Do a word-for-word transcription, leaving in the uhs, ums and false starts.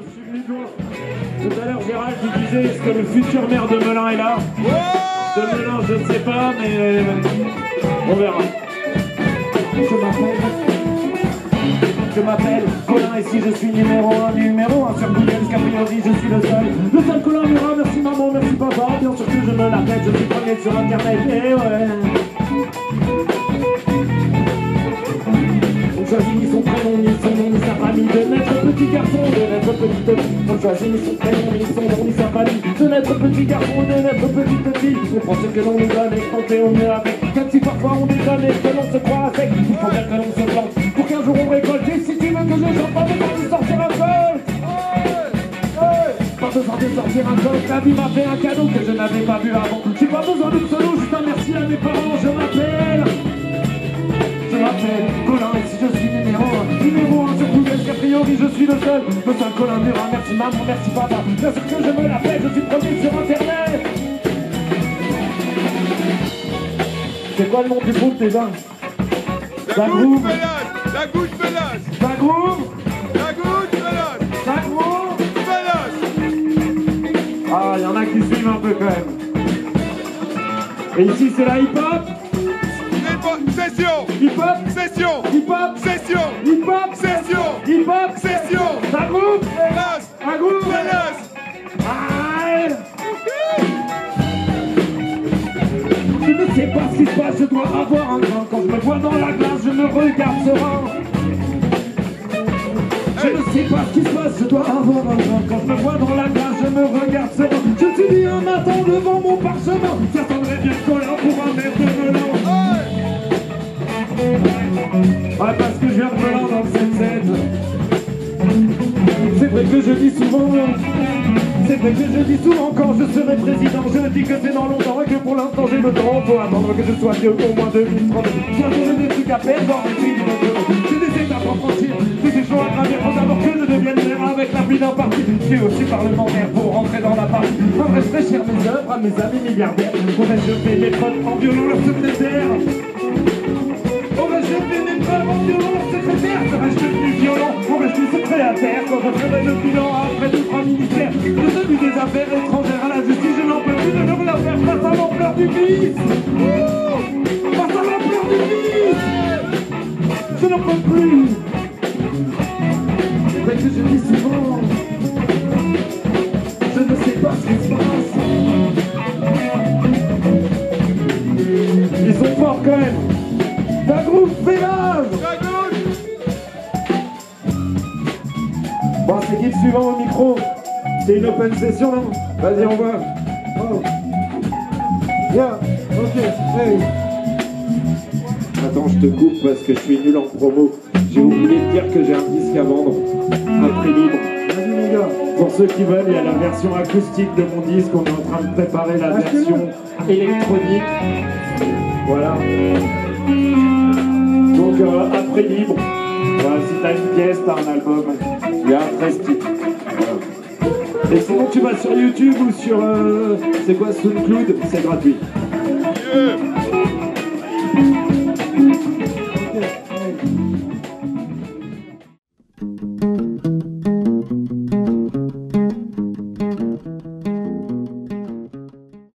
Tout à l'heure, Gérald qui disait est-ce que le futur maire de Melun est là? De Melun, je ne sais pas, mais on verra. Je m'appelle. Je m'appelle Colin et si je suis numéro un, numéro un sur Google, parce qu'a priori je suis le seul. Le seul Colin Murat, merci maman, merci papa. Bien sûr que je me la pète, je suis premier sur internet, et ouais. On choisit ni son prénom, ni son nom, ni sa famille. De naître petit garçon, de naître petite fille. On choisit ni son prénom, ni son nom, ni sa famille. De naître petit garçon, de naître petite fille. On pense que l'on nous donne et qu'on fait au mieux avec. Même si parfois on déconne et que l'on se croit à sec. Il faut bien que l'on se plante pour qu'un jour on récolte. Et si tu veux que je chante, pas besoin de sortir un seul. Pas besoin de sortir un seul. La vie m'a fait un cadeau que je n'avais pas vu avant. J'ai pas besoin de solo, juste un merci à mes parents. Je m'appelle. Je m'appelle Colin et si je suis numéro un, numéro un sur Google, qu'a priori je suis le seul. Le seul Colin Murat, merci maman, merci papa. Bien sûr que je me la pète, je suis premier sur internet. C'est quoi le nom du groupe déjà? La goutte Velas. La goutte Velas. La groupe. La goutte Velas. La groupe Velas. Ah, il y en a qui suivent un peu quand même. Et ici c'est la hip-hop. Session. Hip-hop. Session. Hip-hop. Session. Hip-hop. Session. Hip-hop. Session. La groupe. Velas. La groupe Velas. Aïe. Je ne sais pas ce qui se passe, je dois avoir un grain. Quand je me vois dans la glace, je me regarde serein. Je ne sais pas ce qui se passe, je dois avoir un grain. Quand je me vois dans la glace, je me regarde serein. Je me suis dit un matin devant mon parchemin, j'attendrai bien Colin pour un mètre de Melun. Ouais, parce que je viens de Melun dans le sept sept. C'est vrai que je dis souvent, c'est vrai que je dis souvent quand je serai président, je dis que c'est dans longtemps et que pour l'instant j'ai le temps. Faut attendre que je sois vieux au moins deux mille trente. Bientôt j'ai des trucs à perdre et puis j'ai des étapes à franchir, des échelons à gravir. Faut d'abord que je devienne maire avec la pluie d'un parti. Je suis aussi parlementaire pour rentrer dans la partie. Faudrait fraîchir mes œuvres à mes amis milliardaires. Faudrait jeter mes potes en violon leur secrétaire. Faudrait jeter mes potes en violon leur secrétaire. Serais-je devenu violent? Aurais-je mis secret à terre quand je ferais le bilan après deux trois ministères? De celui des affaires étrangères à la justice, je n'en peux plus de leur la faire face à l'ampleur du vice. Face à l'ampleur du vice, je n'en peux plus. C'est vrai que je dis souvent, je ne sais pas ce qui se passe. Ils sont forts quand même. La groupe Velas. Bon, c'est qui le suivant au micro? C'est une open session, non? Vas-y, on va. Oh. Yeah, ok, hey. Attends, je te coupe parce que je suis nul en promo. J'ai oublié de dire que j'ai un disque à vendre à prix libre. Vas-y, mon gars. Pour ceux qui veulent, il y a la version acoustique de mon disque. On est en train de préparer la version électronique. Voilà. Donc, euh, à prix libre. Voilà, si t'as une pièce, t'as un album. Il y a un treize titres. Voilà. Et sinon, tu vas sur YouTube ou sur... Euh, c'est quoi, SoundCloud? C'est gratuit. Yeah.